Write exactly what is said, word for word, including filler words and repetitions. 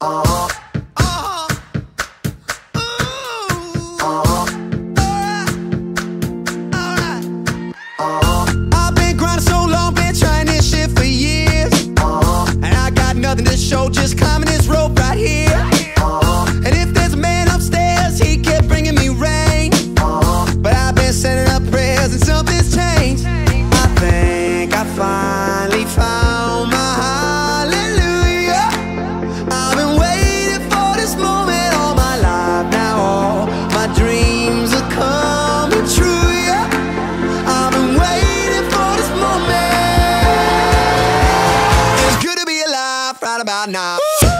Uh-huh. Uh-huh. Ooh. Uh-huh. Alright. Alright. Uh-huh. I've been grinding so long, been trying this shit for years. Uh-huh. And I got nothing to show, just climbing this rope right here. Uh-huh. And if there's a man upstairs, he kept bringing me rain. Uh-huh. But I've been sending up prayers and something's changed. I think I finally found my hallelujah. I've been waiting for this moment all my life. Now all my dreams are coming true, yeah. I've been waiting for this moment. It's good to be alive right about now.